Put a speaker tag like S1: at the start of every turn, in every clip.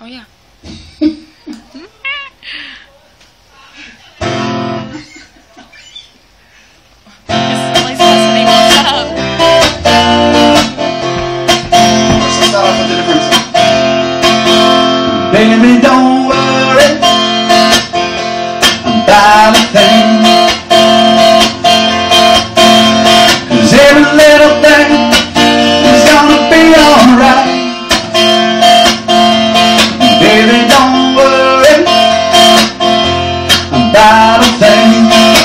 S1: Oh yeah.
S2: Baby, don't worry about a thing, 'cause every little thing is gonna be alright. Baby, don't worry about a thing,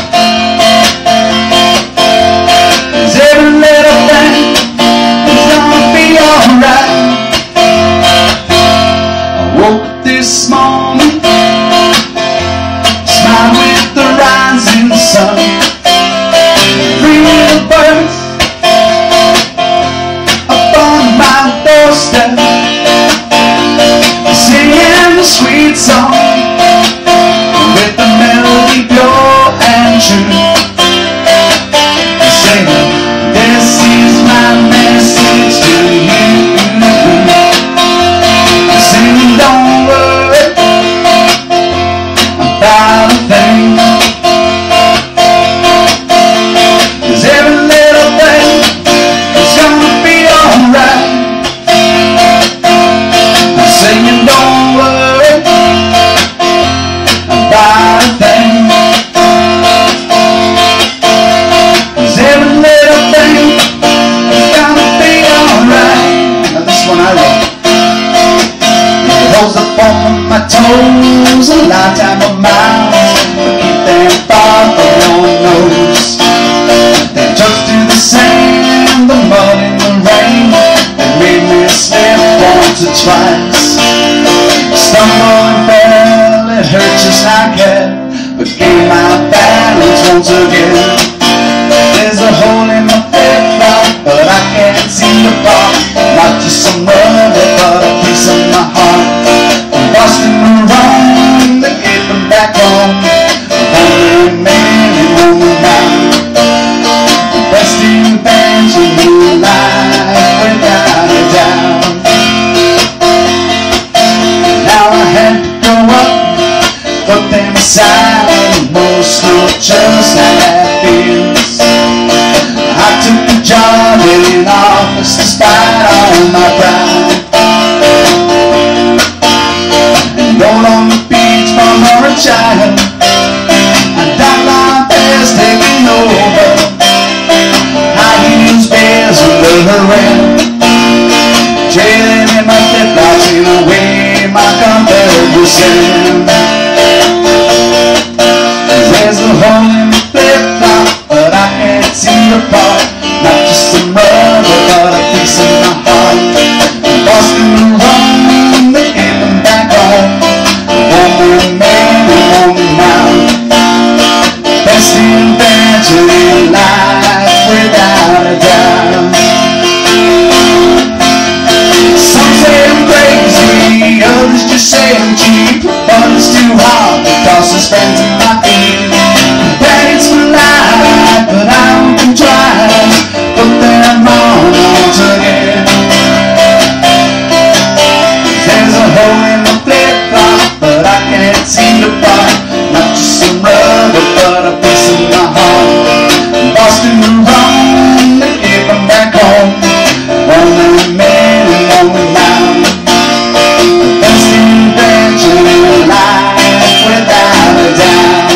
S2: 'cause every little thing is gonna be alright. Woke up this morning, smiled with the rising sun. 3 little birds up on my doorstep, singing a sweet song with the melody pure and true. Singing, this is my message to you. Singing, don't worry about a thing, 'cause every little thing is gonna be alright. Singing, don't worry about a thing, 'cause every little thing is gonna be alright. Now this one I wrote. Rolls up on my toes, a lifetime of miles, but keep them far from your nose. They just do the same, the mud and the rain, they made me slip once or twice. Stumble and fell, it hurt just like hell, but gained my balance once again. There's a hole in my flip-flop, but I can't seem to pop. Not just some rubber, but a piece of my heart. Lost in the wrong, they gave them back home. Only man and woman now, the best invention in life, without a doubt. Now I had to grow up, put them aside, most don't just have fears. I took a job in an office despite all my pride. Roll on the beach from a child, and that line bears taking over. High heels bears under her rent, trailing in my flip-flops in a way my comfort was sent. There's a hole in the flip-flop, but I can't see the part. Not just some rubber, but a piece of my heart. Lost in the wrong, they gave them back home. Woman, man, and woman now, best invention in life, without a doubt. Some say I'm crazy, others just say I'm cheap, but it's too hard to toss the spends in my feet. Thanks for life, but I can try, put them on once again. There's a hole in the flip-flop, but I can't seem to part. Not just some rubber, but a piece of my heart. Lost in the wrong, they gave them back home. Woman, man, and woman now, the best invention in life, without a doubt.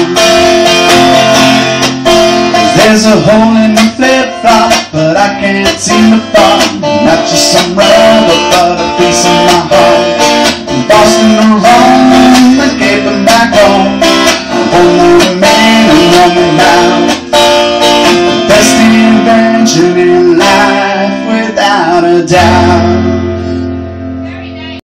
S2: There's a hole in the flip-flop, but I can't seem to part. Not just some rubber, but a piece of my heart. Lost in the wrong, they gave them back home. Only man and woman now, the best invention in life, without a doubt.